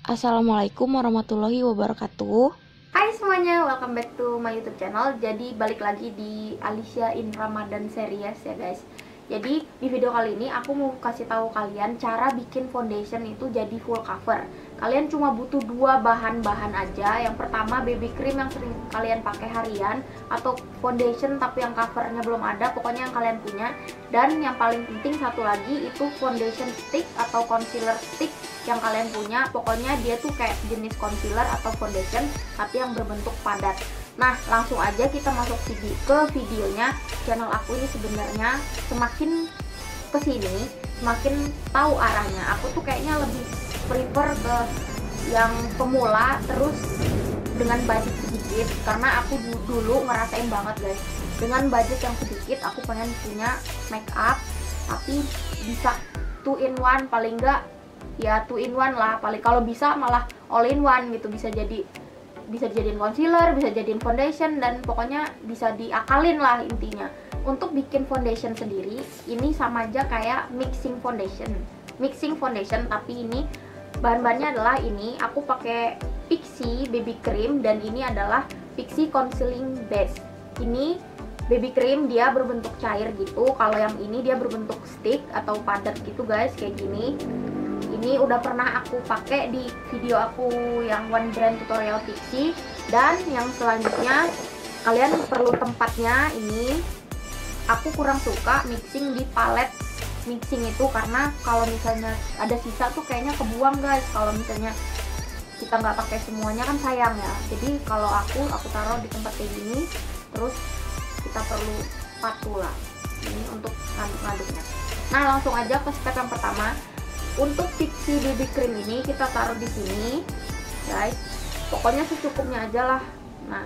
Assalamualaikum warahmatullahi wabarakatuh. Hai semuanya, welcome back to my YouTube channel. Jadi balik lagi di Alicia in Ramadan series ya guys. Jadi di video kali ini aku mau kasih tahu kalian cara bikin foundation itu jadi full cover. Kalian cuma butuh dua bahan-bahan aja. Yang pertama baby cream yang sering kalian pakai harian, atau foundation tapi yang covernya belum ada, pokoknya yang kalian punya. Dan yang paling penting satu lagi itu foundation stick atau concealer stick yang kalian punya. Pokoknya dia tuh kayak jenis concealer atau foundation tapi yang berbentuk padat. Nah, langsung aja kita masuk ke videonya. Channel aku ini sebenarnya semakin kesini semakin tahu arahnya. Aku tuh kayaknya lebih prefer ke yang pemula terus dengan budget sedikit, karena aku dulu ngerasain banget guys, dengan budget yang sedikit aku pengen punya make up tapi bisa 2 in 1, paling enggak ya 2 in 1 lah, paling kalau bisa malah all in one gitu. Bisa jadiin concealer, bisa jadiin foundation, dan pokoknya bisa diakalin lah intinya. Untuk bikin foundation sendiri ini sama aja kayak mixing foundation, tapi ini bahan-bahannya adalah ini. Aku pakai Pixi baby cream dan ini adalah Pixi concealing base. Ini baby cream dia berbentuk cair gitu, kalau yang ini dia berbentuk stick atau padat gitu guys, kayak gini. Ini udah pernah aku pakai di video aku yang one brand tutorial Pixi. Dan yang selanjutnya kalian perlu tempatnya. Ini aku kurang suka mixing di palet mixing itu, karena kalau misalnya ada sisa tuh kayaknya kebuang guys. Kalau misalnya kita nggak pakai semuanya kan sayang ya. Jadi kalau aku taruh di tempat kayak gini, terus kita perlu spatula ini untuk ngaduk-ngaduknya. Nah, langsung aja ke step yang pertama. Untuk Pixi BB cream ini kita taruh di sini guys, pokoknya secukupnya aja lah. Nah,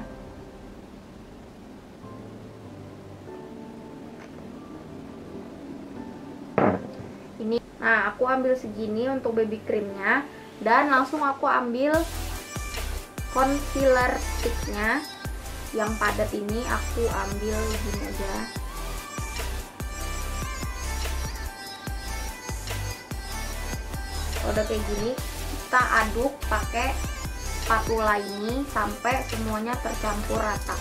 ini, nah aku ambil segini untuk baby creamnya, dan langsung aku ambil concealer sticknya yang padat ini, aku ambil gini aja. Udah kayak gini, kita aduk pakai spatula ini sampai semuanya tercampur rata.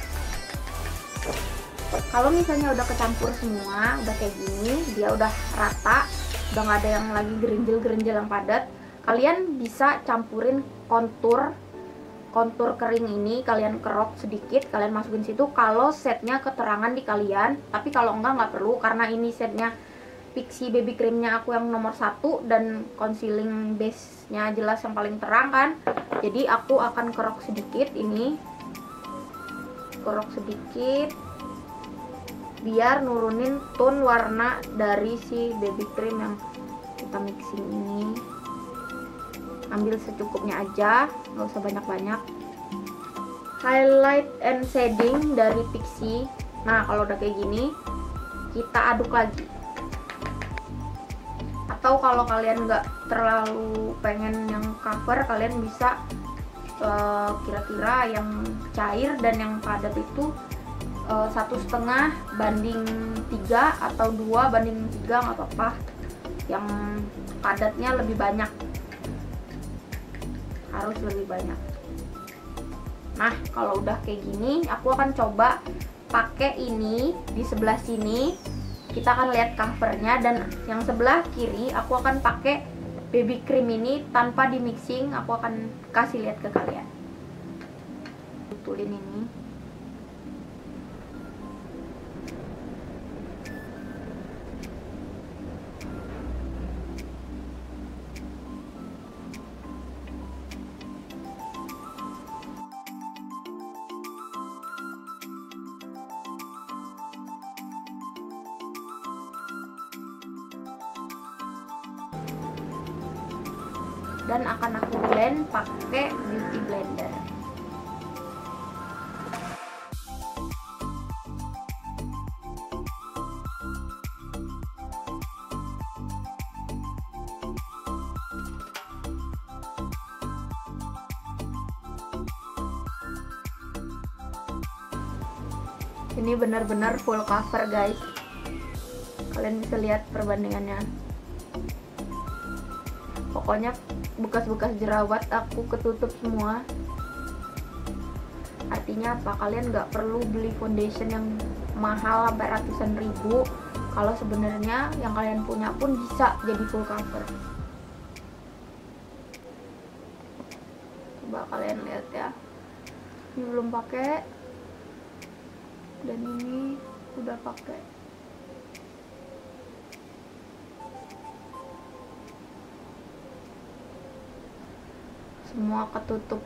Kalau misalnya udah kecampur semua, udah kayak gini, dia udah rata, udah nggak ada yang lagi gerinjel-gerinjel yang padat, kalian bisa campurin kontur kering ini, kalian kerok sedikit, kalian masukin situ kalau setnya keterangan di kalian. Tapi kalau nggak perlu, karena ini setnya Pixi baby creamnya aku yang nomor 1 dan concealing base nya jelas yang paling terang kan. Jadi aku akan kerok sedikit, ini kerok sedikit biar nurunin tone warna dari si baby cream yang kita mixing ini. Ambil secukupnya aja, nggak usah banyak-banyak. Highlight and shading dari Pixi. Nah, kalau udah kayak gini kita aduk lagi. Atau kalau kalian nggak terlalu pengen yang cover, kalian bisa kira-kira yang cair dan yang padat itu 1,5 banding 3 atau 2 banding 3, nggak apa-apa. Yang padatnya lebih banyak, harus lebih banyak. Nah, kalau udah kayak gini, aku akan coba pakai ini di sebelah sini. Kita akan lihat covernya, dan yang sebelah kiri aku akan pakai baby cream ini tanpa di mixing. Aku akan kasih lihat ke kalian. Betulin ini. Dan akan aku blend pakai beauty blender. Ini benar-benar full cover guys. Kalian bisa lihat perbandingannya. Pokoknya bekas-bekas jerawat aku ketutup semua. Artinya apa? Kalian nggak perlu beli foundation yang mahal sampai ratusan ribu, kalau sebenarnya yang kalian punya pun bisa jadi full cover. Coba kalian lihat ya, ini belum pakai dan ini udah pakai. Semua ketutup.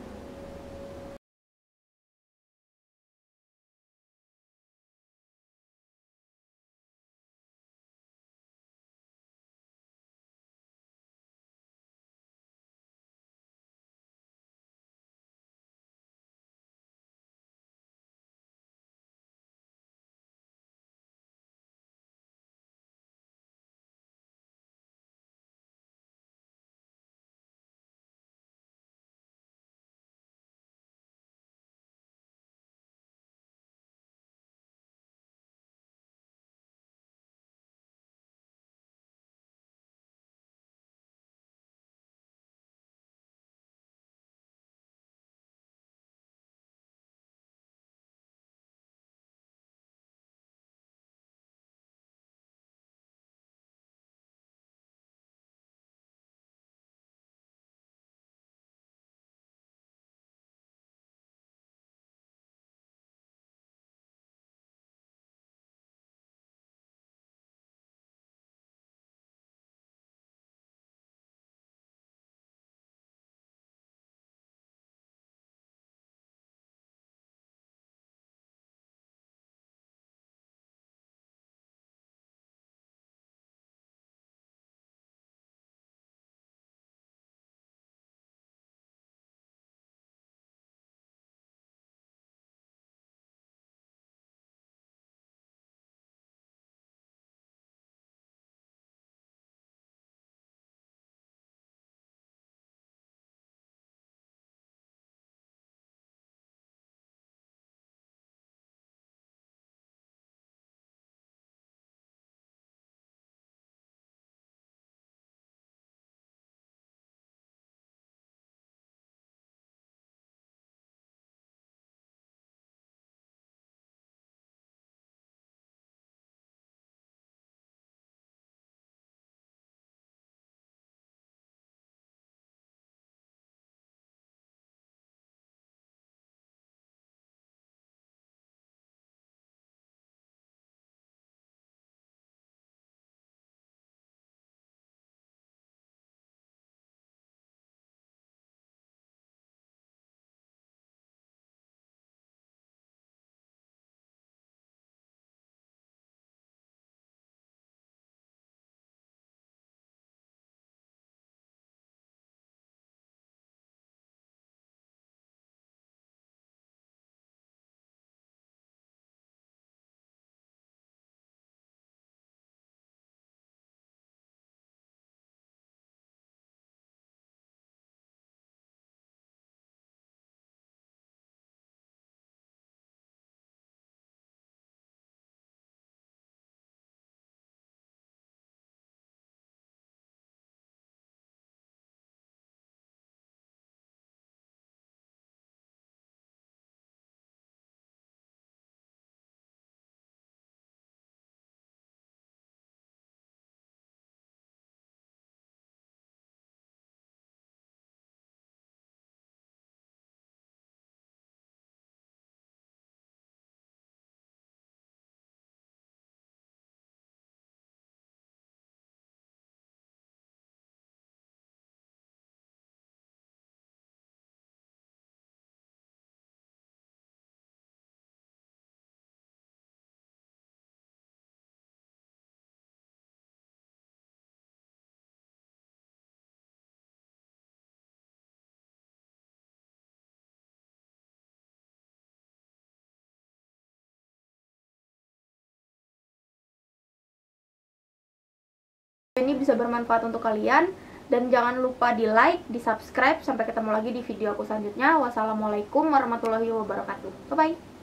Ini bisa bermanfaat untuk kalian, dan jangan lupa di like, di subscribe. Sampai ketemu lagi di video aku selanjutnya. Wassalamualaikum warahmatullahi wabarakatuh. Bye bye.